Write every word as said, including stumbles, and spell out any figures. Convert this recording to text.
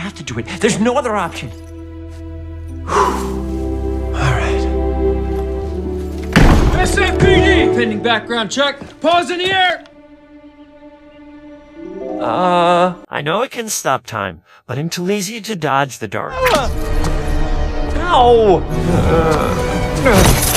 have to do it. There's no other option. Alright. S A P D! Pending background check. Pause in the air! Uh, I know it can stop time, but I'm too lazy to dodge the dark. Ah! Ow! Uh, uh.